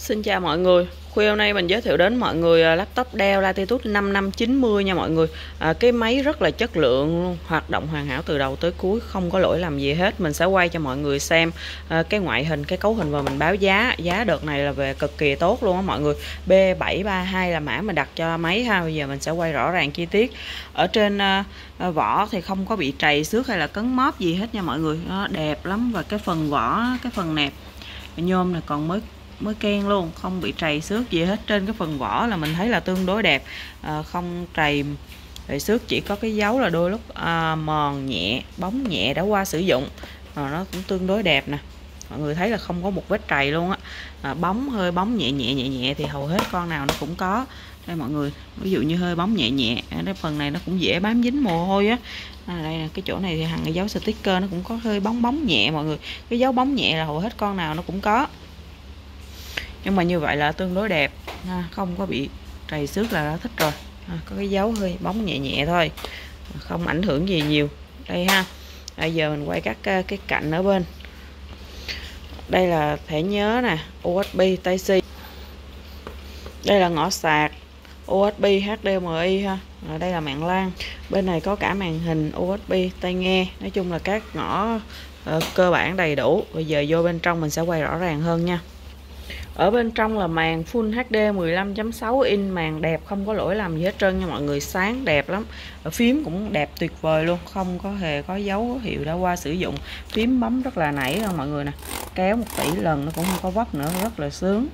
Xin chào mọi người. Khuya hôm nay mình giới thiệu đến mọi người laptop Dell Latitude 5590 nha mọi người. Cái máy rất là chất lượng luôn, hoạt động hoàn hảo từ đầu tới cuối, không có lỗi lầm gì hết. Mình sẽ quay cho mọi người xem cái ngoại hình, cái cấu hình và mình báo giá. Giá đợt này là về cực kỳ tốt luôn á mọi người. B732 là mã mình đặt cho máy ha. Bây giờ mình sẽ quay rõ ràng chi tiết. Ở trên vỏ thì không có bị trầy xước hay là cấn móp gì hết nha mọi người. Nó đẹp lắm, và cái phần vỏ, cái phần nẹp nhôm này còn mới ken luôn, không bị trầy xước gì hết. Trên cái phần vỏ là mình thấy là tương đối đẹp, không trầy xước, chỉ có cái dấu là đôi lúc mòn nhẹ, bóng nhẹ đã qua sử dụng. Nó cũng tương đối đẹp nè, mọi người thấy là không có một vết trầy luôn á. Bóng hơi bóng nhẹ nhẹ thì hầu hết con nào nó cũng có đây mọi người. Ví dụ như hơi bóng nhẹ nhẹ, cái phần này nó cũng dễ bám dính mồ hôi á. Đây là cái chỗ này thì hằng cái dấu sticker nó cũng có hơi bóng nhẹ mọi người. Cái dấu bóng nhẹ là hầu hết con nào nó cũng có, nhưng mà như vậy là tương đối đẹp, không có bị trầy xước là đã thích rồi. Có cái dấu hơi bóng nhẹ thôi, không ảnh hưởng gì nhiều đây ha. Bây giờ mình quay các cái cạnh ở bên. Đây là thẻ nhớ nè, USB Type-C. Đây là ngõ sạc USB HDMI ha. Đây là mạng LAN. Bên này có cả màn hình USB, tai nghe. Nói chung là các ngõ cơ bản đầy đủ. Bây giờ vô bên trong mình sẽ quay rõ ràng hơn nha. Ở bên trong là màn Full HD 15.6 inch, màn đẹp không có lỗi lầm gì hết trơn nha mọi người, sáng đẹp lắm. Ở phím cũng đẹp tuyệt vời luôn, không có hề có dấu hiệu đã qua sử dụng. Phím bấm rất là nảy luôn mọi người nè, kéo 1 tỷ lần nó cũng không có vấp nữa, rất là sướng.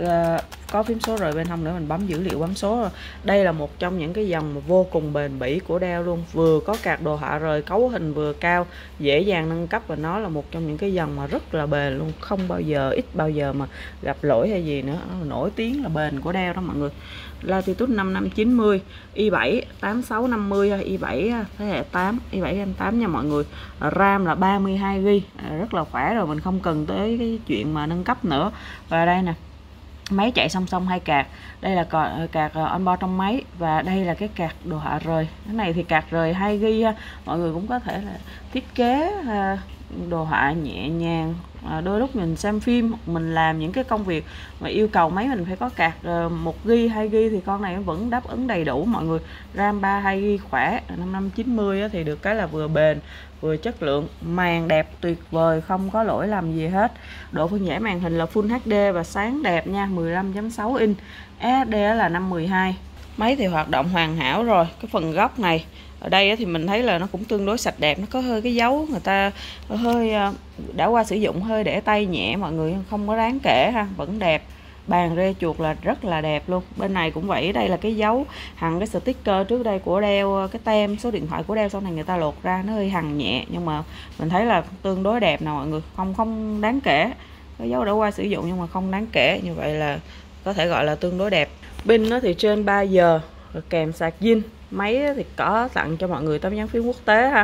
Có phím số rồi bên hông nữa, mình bấm dữ liệu bấm số rồi. Đây là một trong những cái dòng mà vô cùng bền bỉ của Dell luôn, vừa có card đồ họa rời, cấu hình vừa cao, dễ dàng nâng cấp, và nó là một trong những cái dòng mà rất là bền luôn, không bao giờ, ít bao giờ mà gặp lỗi hay gì nữa. Nổi tiếng là bền của Dell đó mọi người. Latitude 5590 i7 8650 i7 thế hệ 8, i7 RAM 8 nha mọi người. RAM là 32GB, rất là khỏe rồi, mình không cần tới cái chuyện mà nâng cấp nữa. Và đây nè, máy chạy song song hai card. Đây là card onboard trong máy, và đây là cái card đồ họa rời. Cái này thì card rời 2GB, mọi người cũng có thể là thiết kế đồ họa nhẹ nhàng. Đôi lúc mình xem phim, mình làm những cái công việc mà yêu cầu máy mình phải có card 1GB, 2GB thì con này vẫn đáp ứng đầy đủ mọi người. RAM 32GB khỏe. 5590 thì được cái là vừa bền vừa chất lượng, màn đẹp tuyệt vời, không có lỗi lầm gì hết. Độ phân giải màn hình là Full HD và sáng đẹp nha, 15.6 inch. SSD là 512. Máy thì hoạt động hoàn hảo rồi. Cái phần góc này ở đây thì mình thấy là nó cũng tương đối sạch đẹp, nó có hơi cái dấu người ta hơi đã qua sử dụng, hơi để tay nhẹ mọi người, không có đáng kể ha, vẫn đẹp. Bàn rê chuột là rất là đẹp luôn. Bên này cũng vậy, đây là cái dấu hằn cái sticker trước đây của Dell, cái tem số điện thoại của Dell, sau này người ta lột ra, nó hơi hằn nhẹ nhưng mà mình thấy là tương đối đẹp nè mọi người, không đáng kể. Cái dấu đã qua sử dụng nhưng mà không đáng kể, như vậy là có thể gọi là tương đối đẹp. Pin nó thì trên 3 giờ, kèm sạc zin. Máy thì có tặng cho mọi người tấm dán phím quốc tế ha,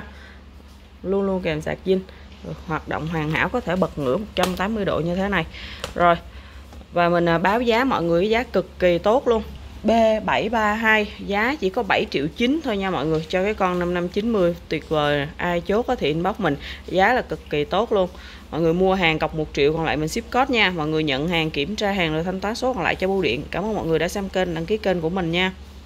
luôn kèm sạc zin. Hoạt động hoàn hảo, có thể bật ngửa 180 độ như thế này. Rồi, và mình báo giá mọi người, giá cực kỳ tốt luôn. B732 giá chỉ có 7,9 triệu thôi nha mọi người, cho cái con 5590 tuyệt vời. Ai chốt thì inbox mình, giá là cực kỳ tốt luôn. Mọi người mua hàng cọc 1 triệu, còn lại mình ship code nha. Mọi người nhận hàng, kiểm tra hàng rồi thanh toán số còn lại cho bưu điện. Cảm ơn mọi người đã xem kênh, đăng ký kênh của mình nha.